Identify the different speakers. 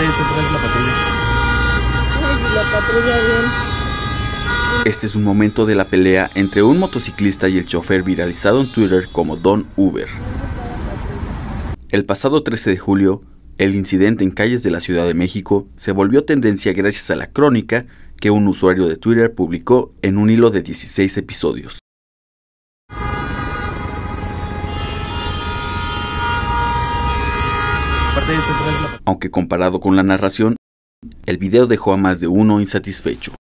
Speaker 1: Aparte de esto, traes la patrulla.
Speaker 2: Ay, la patrulla bien.
Speaker 3: Este es un momento de la pelea entre un motociclista y el chofer viralizado en Twitter como Don Uber. El pasado 13 de julio, el incidente en calles de la Ciudad de México se volvió tendencia gracias a la crónica que un usuario de Twitter publicó en un hilo de 16 episodios. Aunque comparado con la narración, el video dejó a más de uno insatisfecho.